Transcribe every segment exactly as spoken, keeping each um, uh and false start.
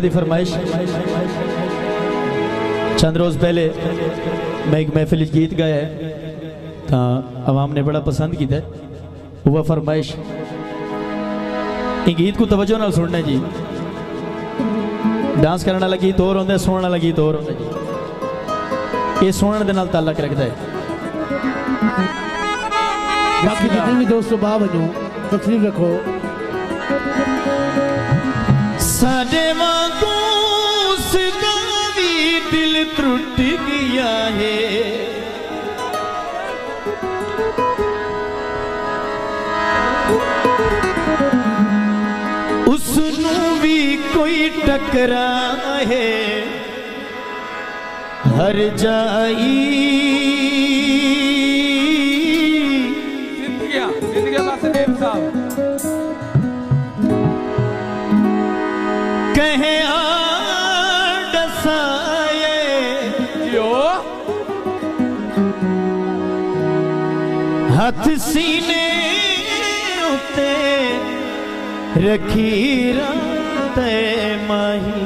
की फरमाइश। चंद रोज़ पहले मैं एक महफिल गीत गाया है तो आवाम ने बड़ा पसंद किया। वह फरमाइश गीत को तवज्जो नाल सुनना जी। डांस करने वाला गीत और होंगे, सुनने वाला गीत और होंगे जी। ये सुनने दे नाल ताल्लुक रखता है। बाकी जितने भी दोस्तों बाहर बनो तस्वीर रखो। साडे वांगू उसका भी दिल टूट गया है, उसनू भी कोई टकरा है हर जाई। जिंदगियां जिंदगियां वासुदेव साहब कहे डसाए यो हाथ सीने उते रखी रात माही।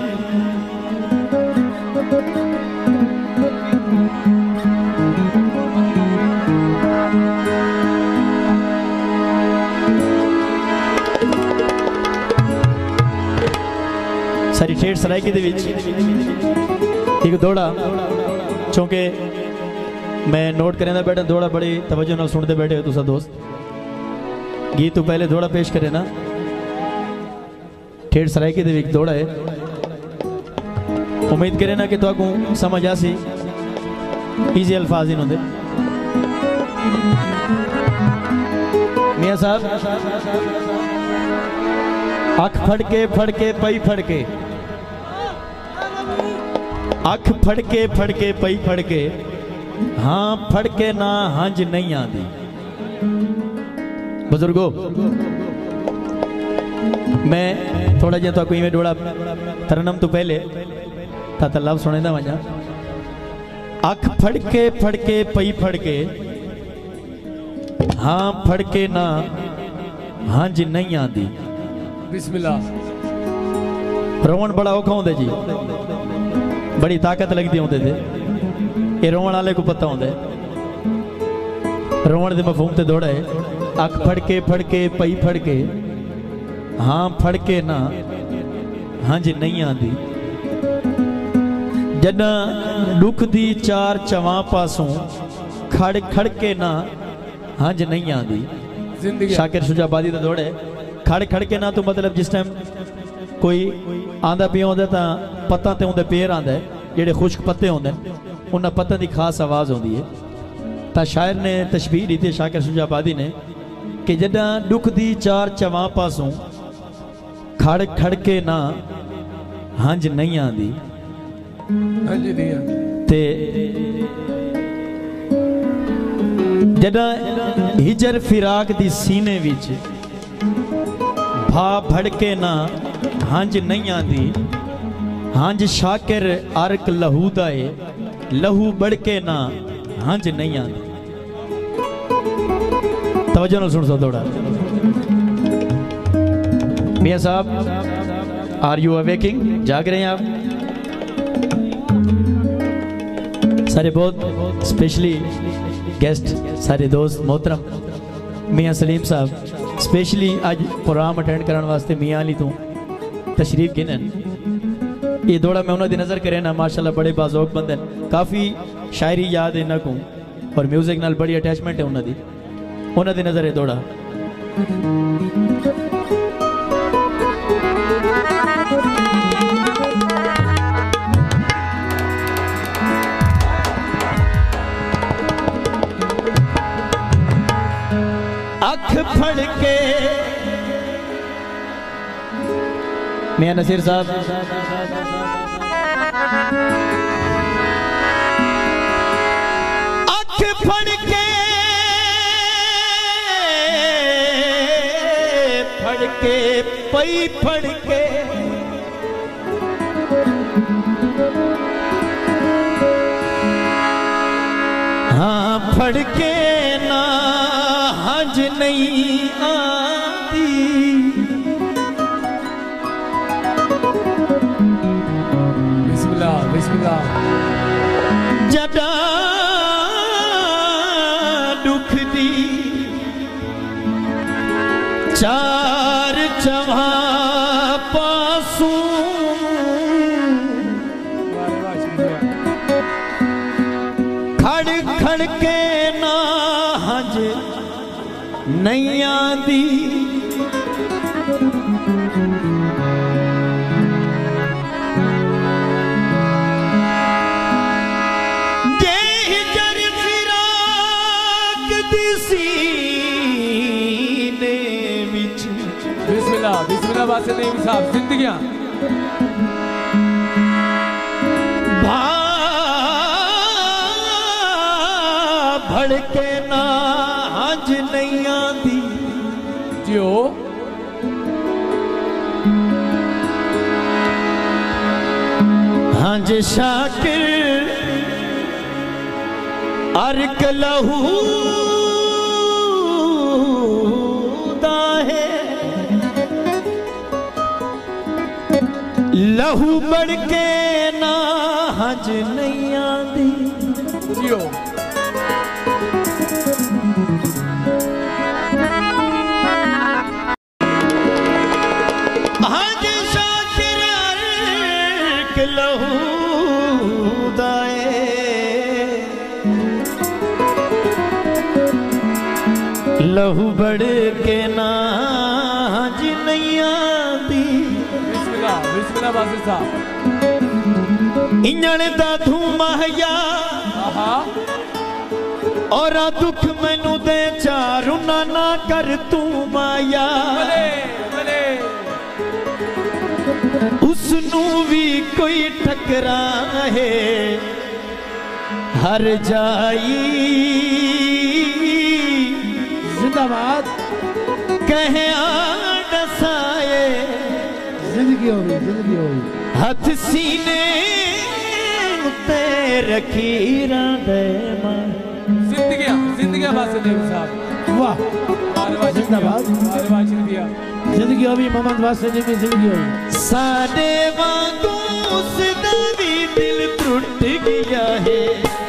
सारी ठेठ सरायकी दे विच एक दौड़ा चूंकि मैं नोट करें बैठा दौड़ा बड़ी तवज्जो नाल सुनते बैठे हो तुसा दोस्त। गीत तो पहले दौड़ा पेश करे ना। ठेठ सरायकी दे विच दौड़ा है। उम्मीद करे ना कि तुहानू समझ आसी। इजी अल्फाज इन होंदे। मियां साहब अख फड़के फड़के पई फड़के, अख फड़के फड़के पई फड़के, हाँ फड़के ना हंज नहीं आती। बुजुर्गो मैं थोड़ा जिहा तो इवें डोड़ा तरनम तो पहले था लव सुनेंदा वजा। अख फड़के फड़के पई फड़के, हाँ फड़के ना हंज नहीं आती। बिस्मिल्लाह। रोवन बड़ा औखा होंगे जी, बड़ी ताकत लगती होंगे थे। ये रोवन वाले को पता होंगे। रोवन दे मफहूम ते दौड़ा है। अख फड़के फड़के पई फड़के, हाँ फड़के ना हंज नहीं आती। जदा दुख दी चार चवां पासों खड़ खड़के ना हंज नहीं आती। शाकिर शुजाबादी का दौड़ है। खड़ खड़के ना तो मतलब जिस टाइम कोई आंदा पिया होंदा तां पत्ता ते उंदे पेर आंदा है, जेड़े खुश्क पत्ते होंदे उन्हां पत्तों की खास आवाज़ होंदी है। तां शायर ने तशबीह दी थी शाकिर शुजाबादी ने कि जदा दुख दी चार चवां पासों खड़ खड़के ना हंज नहीं आंदी ते जदा हिजर फिराक दी सीने विच भा भड़के ना हंज नहीं आती। हंज शाकिर अर्क लहू दाए, लहू बड़के ना हंज नहीं आती। तवज्जो नाल सुन सो थोड़ा। मियां साहब आर यू अवेकिंग? जाग रहे हैं आप? सारे बहुत स्पेशली गेस्ट सारे दोस्त मोहतरम मियां सलीम साहब स्पेशली आज प्रोग्राम अटेंड करने वास्ते मियां अली तो तशरीफ गिनन। ये दौड़ा मैं उन्होंने नज़र करे ना माशाल्लाह बड़े बाज़ौक बंद हैं। काफ़ी शायरी याद है इन्हों को और म्यूजिक नाल बड़ी अटैचमेंट है उन्होंने उन्होंने नज़र है दौड़ा। अख फड़के मियां नसीर साहब अख फड़के फड़के पई फड़के, हाँ फड़के ना हंज नहीं आती। बिस्मिल्लाह जदा दुख दी चार चवा पासू खड़ खड़ के ना हज नहीं आती बिस्मिल्लाह बिस्मिल्लाह वासे नहीं साहब जिंदगियां भा भड़के ना हज नहीं आती जियो हज शाकिर अर्क लहू लहू बढ़ के ना हज नहीं आती जियो हज शाकिर अर्क लहू दाए लहू बढ़ के ना हज नहीं आती बिस्मिल्लाह वासे साहब इंजन दा धूमहिया और दुख मैनू दे चारू ना ना कर तू माया उसनू भी कोई ठकरा है हर जाई जिंदाबाद कहे आडसाए जिंदगी हो गई जिंदगी हो गई हथ सीने ते रखी दे जिंदगियां जिंदगियां वासे नहीं साहब वाह जिंदाबाद जिंदगी हो गई मोहम्मद वासे जी की जिंदगी हो गई साडे वांगू उसदा भी दिल टूट गया है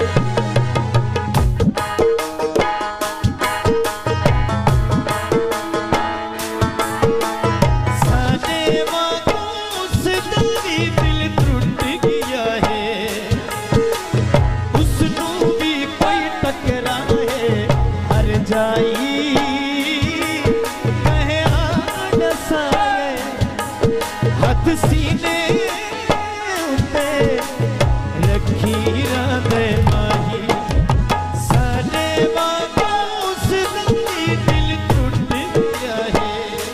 सीने उते रखी राधे माही सारे वांगू उसदा भी दिल टूट गया है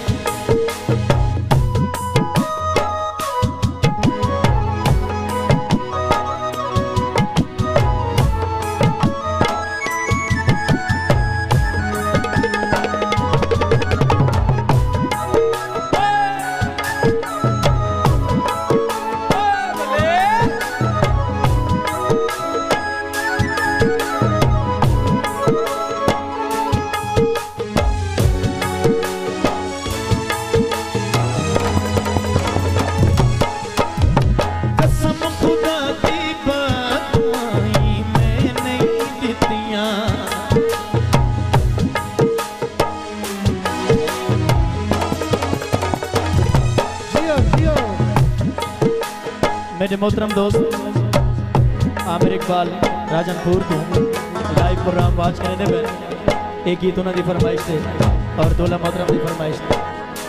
मेरे मोहतरम दोस्त आमिर इकबाल राजनपुर तो लाइव प्रोग्राम वाच करने में एक गीत उन्होंने फरमाइश थे और दोला मोहतरम की फरमाइश थी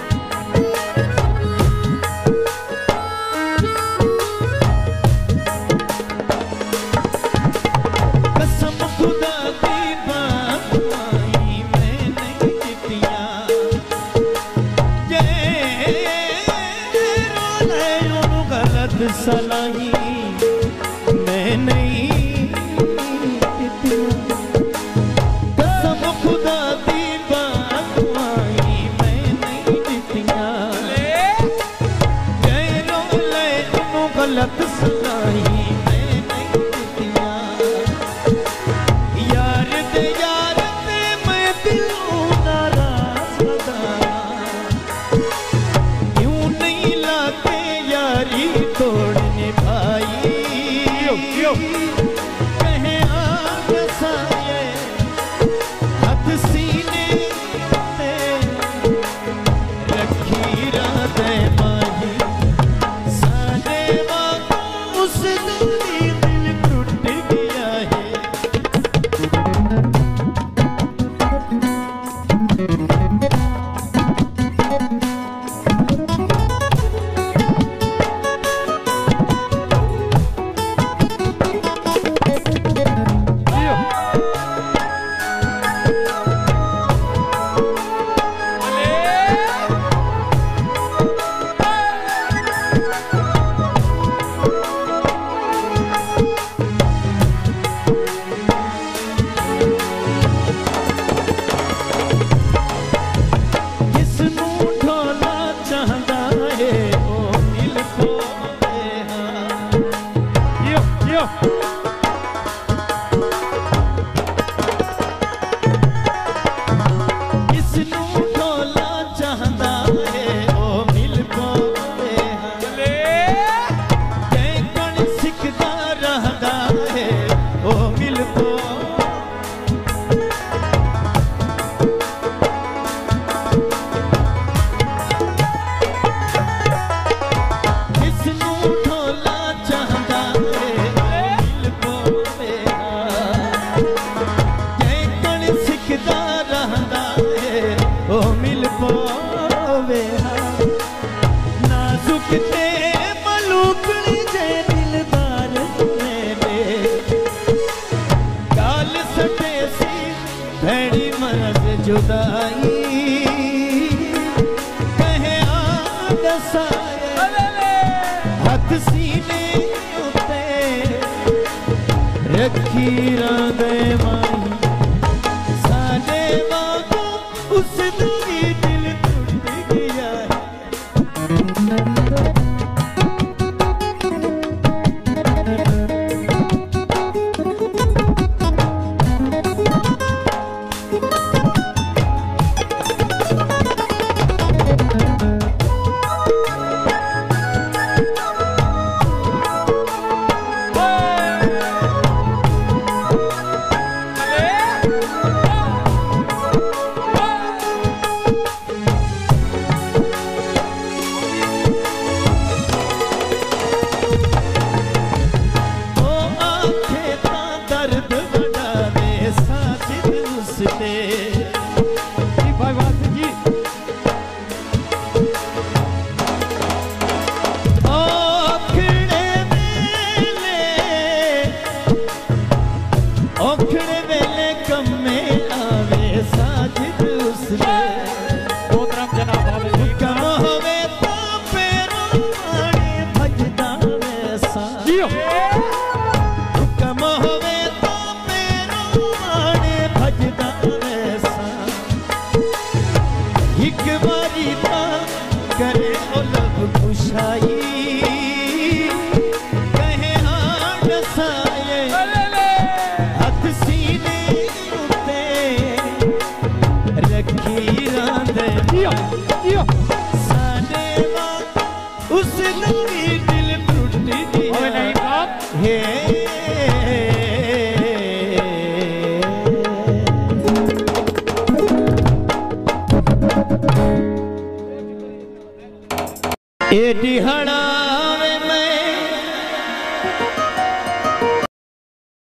सलाही मैं नहीं कसम खुदा दी बात आई मैं नहीं जुदाई कहे आगसाए हथ सीने उते रखी रांदे माई साडे वांगू उस दी दिल टूट गया ए दिहाड़ा